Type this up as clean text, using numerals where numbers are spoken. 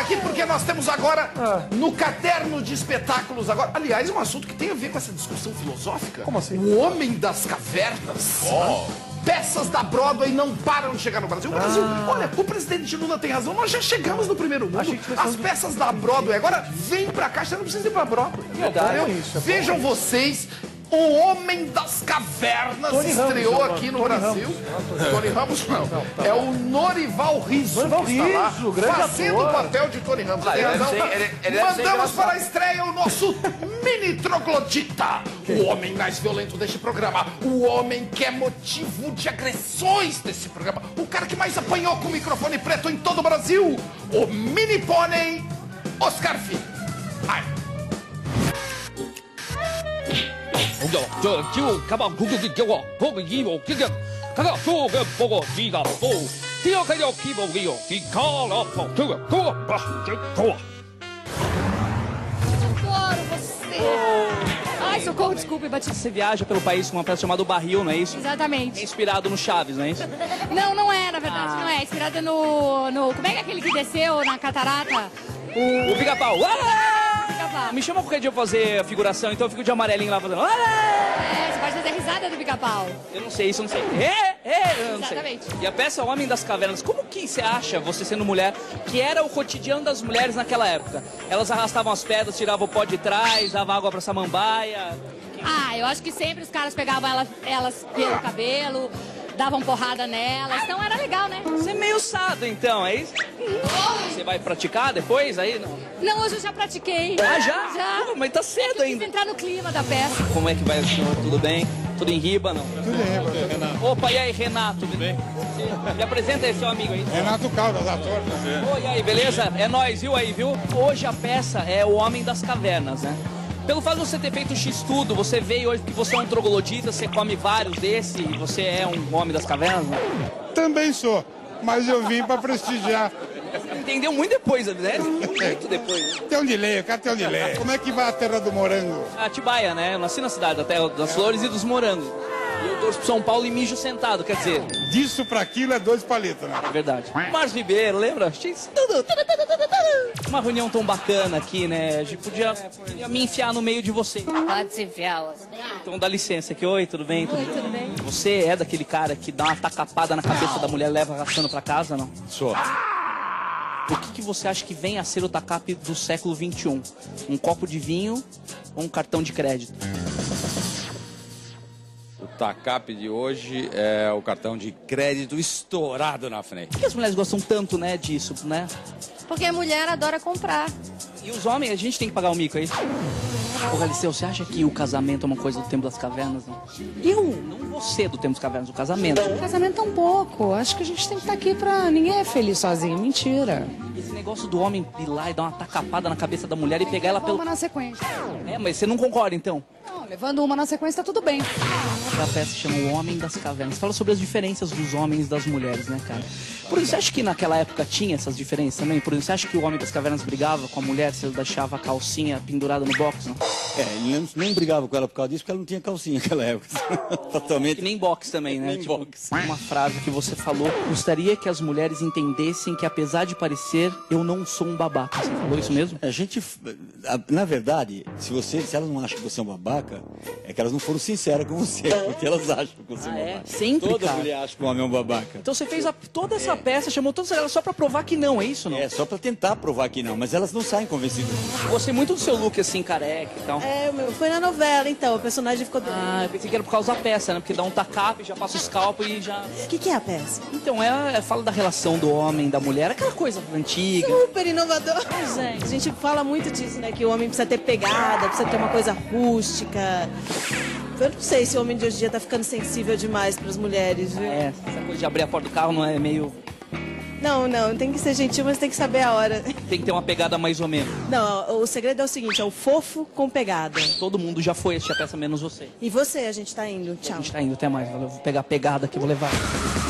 aqui porque nós temos agora, no caderno de espetáculos agora, aliás, um assunto que tem a ver com essa discussão filosófica. Como assim? O Homem das Cavernas. Peças da Broadway não param de chegar no Brasil. O Brasil, olha, o presidente Lula tem razão, nós já chegamos no primeiro mundo. As peças da Broadway agora vem pra cá, você não precisa ir pra Broadway. Vejam vocês, o Homem das Cavernas estreou aqui no Brasil. Tony Ramos não. É o Norival Rizzo que está lá, fazendo o papel de Tony Ramos. Tem razão. Mandamos para a estreia o nosso mini troglodita. O homem mais violento deste programa. O homem que é motivo de agressões desse programa. O cara que mais apanhou com o microfone preto em todo o Brasil. O mini pônei Oscar Filho. Ai. Ai, socorro, desculpe, bati. Você viaja pelo país com uma peça chamada O Barril, não é isso? É Exatamente. inspirado no Chaves, não é isso? Não, não é, na verdade, não é. Inspirada no... Como é que é aquele que desceu na catarata? O Pica-Pau. Pica-Pau. Me chama qualquer dia pra fazer a figuração, então eu fico de amarelinho lá fazendo... É, você pode fazer a risada do Pica-Pau. Eu não sei, isso eu não sei. Eu não sei. Exatamente. E a peça O Homem das Cavernas, como que você acha, você sendo mulher, que era o cotidiano das mulheres naquela época? Elas arrastavam as pedras, tiravam o pó de trás, davam água pra samambaia... Ah, eu acho que sempre os caras pegavam elas pelo cabelo, davam porrada nelas, então era legal, né? Você é meio sado, então, é isso? Você vai praticar depois aí? Não, Não, hoje eu já pratiquei. Ah, já? Já. Pô, mas tá cedo Quis ainda. entrar no clima da peça. Como é que vai o senhor? Tudo bem? Tudo em riba, não? Tudo bem, Renato. Opa, e aí, Renato? Tudo bem? Me apresenta aí, seu amigo aí. Renato Caldas, ator. Oi, e aí, beleza? É nóis, viu aí, viu? Hoje a peça é O Homem das Cavernas, né? Pelo fato de você ter feito X-Tudo, você veio hoje que você é um troglodita, você come vários desses e você é um homem das cavernas, né? Também sou, mas eu vim pra prestigiar. Entendeu muito depois, né? Muito depois. Né? Tem um delay, o cara tem um delay. Como é que vai a terra do morango? Atibaia, né? Eu nasci na cidade, da terra das flores e dos morangos. E eu torço pro São Paulo e mijo sentado, quer dizer... Disso pra aquilo é 2 palitos, né? É verdade. Márcio Ribeiro, lembra? X-Tudo. Uma reunião tão bacana aqui, né? A gente podia me enfiar no meio de vocês. Pode se enfiar, você. Então dá licença aqui. Oi, tudo bem? Oi, tudo bem? Você é daquele cara que dá uma tacapada na cabeça da mulher e leva arrastando pra casa, não? Sou. O que você acha que vem a ser o TACAP do século XXI? Um copo de vinho ou um cartão de crédito? O TACAP de hoje é o cartão de crédito estourado na frente. Por que as mulheres gostam tanto, né, disso, né? Porque a mulher adora comprar. E os homens, a gente tem que pagar o mico, é isso? Ô, Galiceu, você acha que o casamento é uma coisa do tempo das cavernas? Não? Eu, não você do tempo das cavernas, o casamento. O casamento é um pouco. Acho que a gente tem que estar aqui pra... Ninguém é feliz sozinho. Mentira. Esse negócio do homem ir lá e dar uma tacapada na cabeça da mulher e pegar ela pelo... Uma na sequência. É, mas você não concorda, então? Não, levando uma na sequência tá tudo bem. A peça chama O Homem das Cavernas. Fala sobre as diferenças dos homens e das mulheres, né, cara? Por exemplo, você acha que naquela época tinha essas diferenças também? Por exemplo, você acha que o Homem das Cavernas brigava com a mulher se ele deixava a calcinha pendurada no box, não? É, ele nem brigava com ela por causa disso, porque ela não tinha calcinha naquela época. Totalmente. Que nem box também, né? Nem box. Uma frase que você falou: gostaria que as mulheres entendessem que, apesar de parecer, eu não sou um babaca. Você falou isso mesmo? A gente, na verdade, se elas não acham que você é um babaca, é que elas não foram sinceras com você, porque elas acham que você é um babaca. Sempre, Toda cara. mulher acha que o homem é um babaca. Então você fez toda essa peça, chamou todas elas só pra provar que não, é isso, não? É, só pra tentar provar que não, mas elas não saem convencidas. Gostei muito do seu look, assim, careca e tal. É, foi na novela, então, o personagem ficou... Ah, eu pensei que era por causa da peça, né? Porque dá um tacape, já passa o scalpo e já... O que é a peça? Então, fala da relação do homem, da mulher, aquela coisa antiga. Super inovador. Pois é. A gente fala muito disso, né? Que o homem precisa ter pegada, precisa ter uma coisa rústica. Eu não sei se o homem de hoje em dia tá ficando sensível demais pras mulheres, viu? É, essa coisa de abrir a porta do carro não é meio... Não, tem que ser gentil, mas tem que saber a hora. Tem que ter uma pegada mais ou menos. Não, o segredo é o seguinte, é o fofo com pegada. Todo mundo já foi assistir a peça, menos você. E você, a gente tá indo. Tchau. A gente tá indo, até mais. Valeu. Vou pegar a pegada aqui, vou levar.